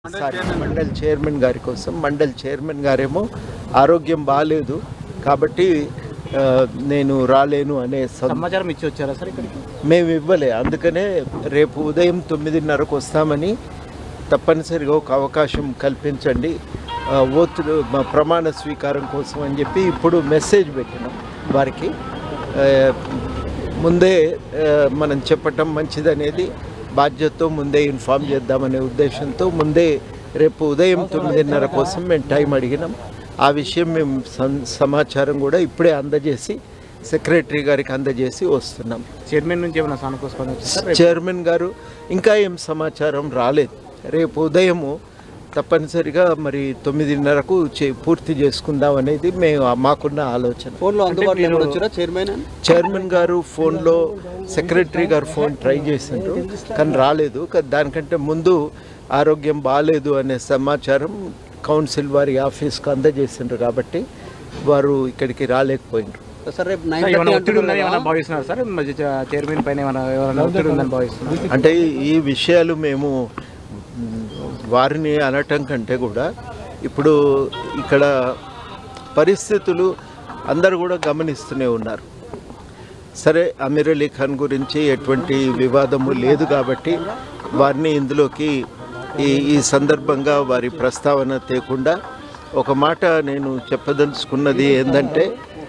Mandal chairman గారి కోసం mandal chairman గారేమో ఆరోగ్యం బాగాలేదు కాబట్టి నేను రాలేను అనే సమాచారం ఇచ్చి వచ్చారా సార్ ఇక్కడికి? మేము ఇవ్వలే, అందుకనే రేపు ఉదయం 9:30కు వస్తామని తప్పనిసరిగా ఒక అవకాశం కల్పించండి ఓతులు ప్రమాణ స్వీకారం కోసం అని చెప్పి ఇప్పుడు మెసేజ్ పెట్టినాం వారికి. ముందే మనం చెప్పటం మంచిదనేది బాధ్యతతో ముందే ఇన్ఫామ్ చేద్దామనే ఉద్దేశంతో ముందే రేపు ఉదయం 9:30 కోసం మేము టైం అడిగినాం. ఆ విషయం మేము సమాచారం కూడా ఇప్పుడే అందజేసి సెక్రటరీ గారికి అందజేసి వస్తున్నాం. చైర్మన్ నుంచి ఏమైనా సానుకూల చైర్మన్ గారు ఇంకా ఏం సమాచారం రాలేదు. రేపు ఉదయము తప్పనిసరిగా మరి 9:30కు పూర్తి చేసుకుందాం అనేది మాకున్న ఆలోచన. ఫోన్లో అందుబాటులో వచ్చారా చైర్మన్ గారు ఫోన్లో సెక్రటరీ గారు ఫోన్ ట్రై చేసిండ్రు కానీ రాలేదు. దానికంటే ముందు ఆరోగ్యం బాగాలేదు అనే సమాచారం కౌన్సిల్ వారి ఆఫీస్కి అందజేసిండ్రు కాబట్టి వారు ఇక్కడికి రాలేకపోయినారు. అంటే ఈ విషయాలు మేము వారిని అనటం కంటే కూడా ఇప్పుడు ఇక్కడ పరిస్థితులు అందరూ కూడా గమనిస్తూనే ఉన్నారు. సరే, అమీర్ అలీ ఖాన్ గురించి ఎటువంటి వివాదము లేదు కాబట్టి వారిని ఇందులోకి ఈ సందర్భంగా వారి ప్రస్తావన తేకుండా ఒక మాట నేను చెప్పదలుచుకున్నది ఏంటంటే,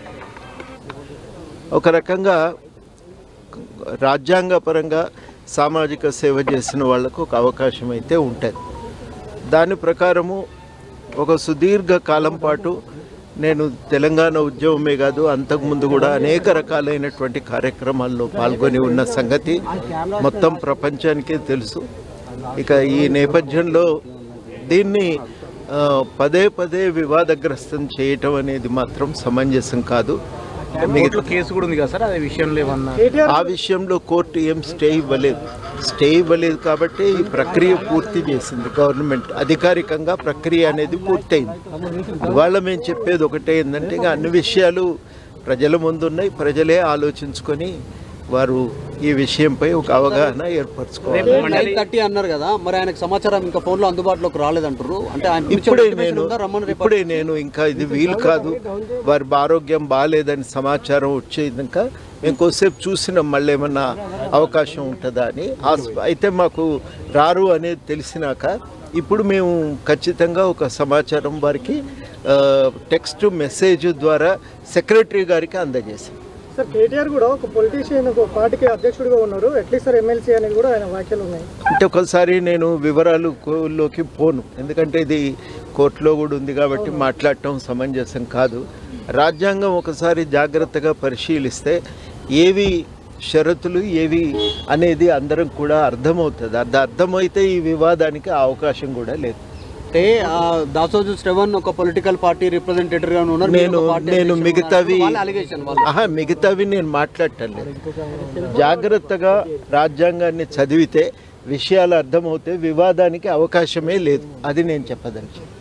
ఒక రకంగా రాజ్యాంగపరంగా సామాజిక సేవ చేసిన వాళ్లకు ఒక అవకాశం అయితే ఉంటుంది. దాని ప్రకారము ఒక సుదీర్ఘ కాలం పాటు నేను తెలంగాణ ఉద్యమమే కాదు అంతకుముందు కూడా అనేక రకాలైనటువంటి కార్యక్రమాల్లో పాల్గొని ఉన్న సంగతి మొత్తం ప్రపంచానికే తెలుసు. ఇక ఈ నేపథ్యంలో దీన్ని పదే పదే వివాదగ్రస్తం చేయటం అనేది మాత్రం సమంజసం కాదు. కేసు కూడా ఉంది కదా సార్, ఆ విషయంలో కోర్టు ఏం స్టే ఇవ్వలేదు కాబట్టి ఈ ప్రక్రియ పూర్తి చేసింది గవర్నమెంట్. అధికారికంగా ప్రక్రియ అనేది పూర్తయింది. ఇవాళ మేము చెప్పేది ఒకటే ఏంటంటే, ఇక అన్ని విషయాలు ప్రజల ముందున్నాయి, ప్రజలే ఆలోచించుకొని వారు ఈ విషయంపై ఒక అవగాహన ఏర్పరచుకోవాలి. 9:30 అన్నారు కదా, మరి ఆయనకు సమాచారం ఇంకా ఫోన్లో అందుబాటులోకి రాలేదంటారు. అంటే ఇప్పుడే నేను ఇంకా ఇది వీలు కాదు, వారి ఆరోగ్యం బాగాలేదని సమాచారం వచ్చేదాక మేము కొద్దిసేపు చూసినాం మళ్ళీ ఏమన్నా అవకాశం ఉంటుందా అని. అయితే మాకు రారు అనేది తెలిసినాక ఇప్పుడు మేము ఖచ్చితంగా ఒక సమాచారం వారికి టెక్స్ట్ మెసేజ్ ద్వారా సెక్రటరీ గారికి అందజేసాం. సార్, కేటీఆర్ కూడా ఒక పొలిటీషియన్, ఒక పార్టీకి అధ్యక్షుడిగా ఉన్నారు, అట్లీస్ట్ సార్ ఎమ్మెల్సీ అనేది కూడా ఆయన వ్యాఖ్యలు ఉన్నాయి. అంటే ఒకసారి నేను వివరాలలోకి పోను, ఎందుకంటే ఇది కోర్టులో కూడా ఉంది కాబట్టి మాట్లాడటం సమంజసం కాదు. రాజ్యాంగం ఒకసారి జాగ్రత్తగా పరిశీలిస్తే ఏవి షరతులు ఏవి అనేది అందరం కూడా అర్థమవుతుంది. అర్థమైతే ఈ వివాదానికి అవకాశం కూడా లేదు. అంటే దాసోజు శ్రవణ్ ఒక పొలిటికల్ పార్టీ రిప్రజెంటేటివ్ గా ఉన్నారు. నేను మిగతావి నేను మాట్లాడటం లేదు. జాగ్రత్తగా రాజ్యాంగాన్ని చదివితే విషయాలు అర్థమవుతే వివాదానికి అవకాశమే లేదు, అది నేను చెప్పదలిచాను.